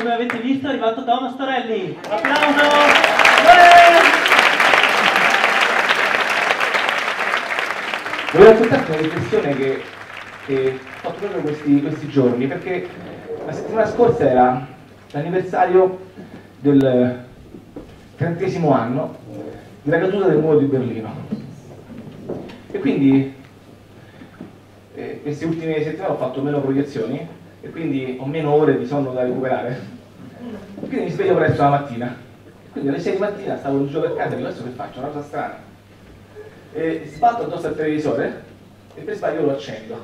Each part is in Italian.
come avete visto è arrivato Thomas Torelli. Applauso! Volevo raccontarti una riflessione che ho fatto proprio questi giorni, perché la settimana scorsa era l'anniversario del 30° anno della caduta del muro di Berlino. E quindi queste ultime settimane ho fatto meno proiezioni e quindi ho meno ore di sonno da recuperare. Quindi mi sveglio presto la mattina. Quindi alle 6 di mattina stavo in giro per casa e dico: adesso che faccio? Una cosa strana. E sbatto addosso al televisore e per sbaglio lo accendo.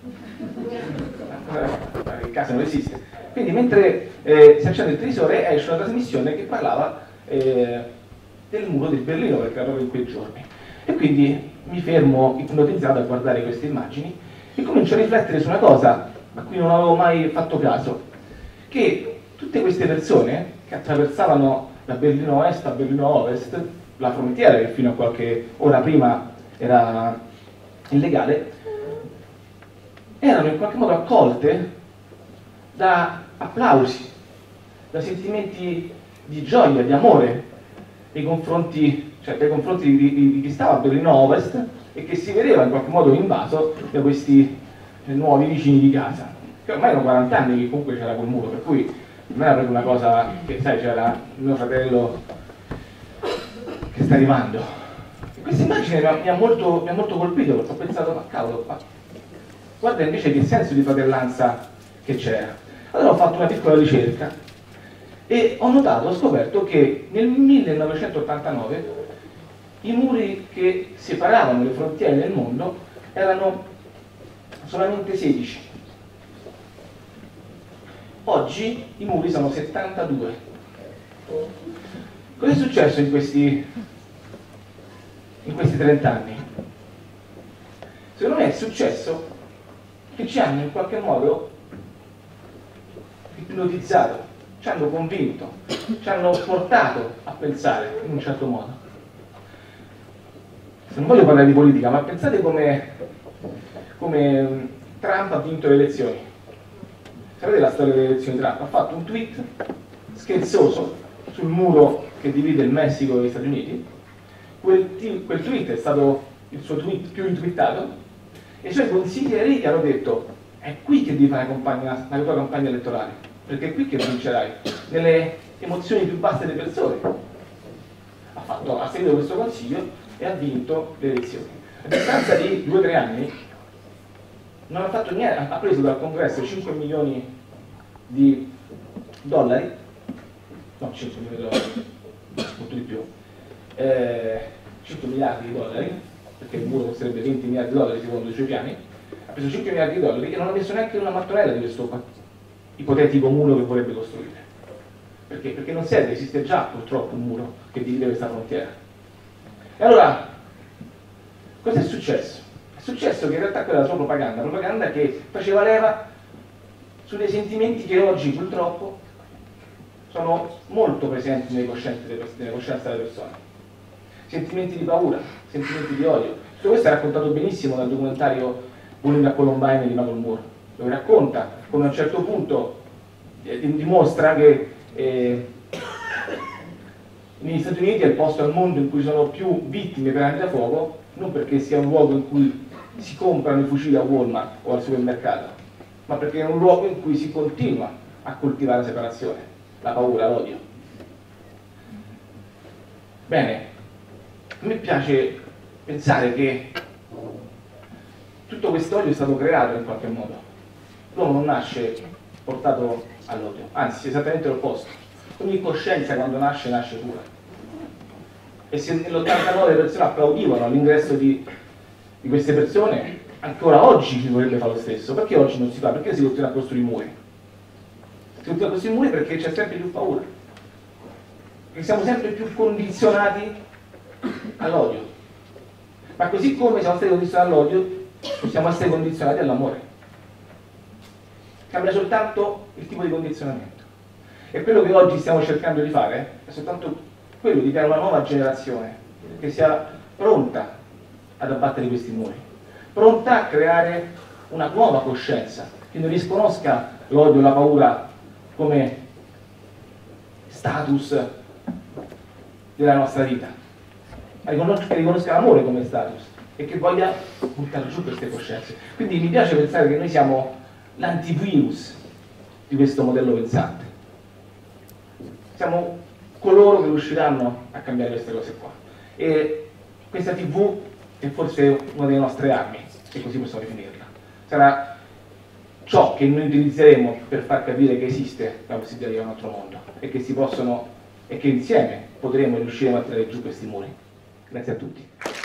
In casa non esiste. Quindi mentre si accende il televisore esce una trasmissione che parlava del muro di Berlino, perché era proprio in quei giorni. E quindi mi fermo ipnotizzato a guardare queste immagini e comincio a riflettere su una cosa a cui non avevo mai fatto caso, che tutte queste persone che attraversavano da Berlino Est a Berlino Ovest, la frontiera che fino a qualche ora prima era illegale, erano in qualche modo accolte da applausi, da sentimenti di gioia, di amore nei confronti di chi stava a Berlino Ovest e che si vedeva in qualche modo invaso da questi nuovi vicini di casa, che ormai erano 40 anni che comunque c'era quel muro, per cui non era proprio una cosa che, sai, c'era il mio fratello che sta arrivando. E questa immagine mi ha molto colpito, perché ho pensato: ma cavolo, guarda invece che senso di fratellanza che c'era. Allora ho fatto una piccola ricerca e ho scoperto che nel 1989 i muri che separavano le frontiere del mondo erano solamente 16. Oggi i muri sono 72. Cosa è successo in questi 30 anni? Secondo me è successo che ci hanno in qualche modo ipnotizzato, ci hanno convinto, ci hanno portato a pensare in un certo modo. Non voglio parlare di politica, ma pensate come Trump ha vinto le elezioni. Sapete la storia delle elezioni di Trump? Ha fatto un tweet scherzoso sul muro che divide il Messico e gli Stati Uniti. Quel tweet è stato il suo tweet più intwittato e i suoi consiglieri gli hanno detto: è qui che devi fare la tua campagna elettorale, perché è qui che vincerai, nelle emozioni più basse delle persone. Ha seguito questo consiglio e ha vinto le elezioni. A distanza di 2 o 3 anni non ha fatto niente, ha preso dal congresso 5 milioni di dollari, no, 5 milioni di dollari, molto di più, 5 miliardi di dollari, perché il muro costerebbe 20 miliardi di dollari secondo i suoi piani. Ha preso 5 miliardi di dollari e non ha messo neanche una mattonella di questo ipotetico muro che vorrebbe costruire. Perché? Perché non serve, esiste già purtroppo un muro che divide questa frontiera. E allora, cosa è successo? È successo che in realtà quella è la sua propaganda che faceva leva su dei sentimenti che oggi purtroppo sono molto presenti nelle coscienze delle persone. Sentimenti di paura, sentimenti di odio. Tutto questo è raccontato benissimo dal documentario Bullying a Columbine di Michael Moore, dove racconta come a un certo punto dimostra che negli Stati Uniti è il posto al mondo in cui sono più vittime per armi da fuoco, non perché sia un luogo in cui si comprano i fucili a Walmart o al supermercato, ma perché è un luogo in cui si continua a coltivare la separazione, la paura, l'odio. Bene, a me piace pensare che tutto questo odio è stato creato in qualche modo. L'uomo non nasce portato all'odio, anzi è esattamente l'opposto. Ogni coscienza quando nasce pura. E se nell'89 persone applaudivano all'ingresso di queste persone, ancora oggi si dovrebbe fare lo stesso. Perché oggi non si fa? Perché si continua a costruire muri? Si continua a costruire muri perché c'è sempre più paura. Perché siamo sempre più condizionati all'odio. Ma così come siamo stati condizionati all'odio, possiamo essere condizionati all'amore. Cambia soltanto il tipo di condizionamento. E quello che oggi stiamo cercando di fare è soltanto quello di creare una nuova generazione che sia pronta ad abbattere questi muri, pronta a creare una nuova coscienza, che non riconosca l'odio e la paura come status della nostra vita, che riconosca l'amore come status e che voglia buttare giù queste coscienze. Quindi mi piace pensare che noi siamo l'antivirus di questo modello pensante. Siamo coloro che riusciranno a cambiare queste cose qua. E questa TV è forse una delle nostre armi, se così possiamo definirla. Sarà ciò che noi utilizzeremo per far capire che esiste la possibilità di un altro mondo e che insieme potremo riuscire a mettere giù questi muri. Grazie a tutti.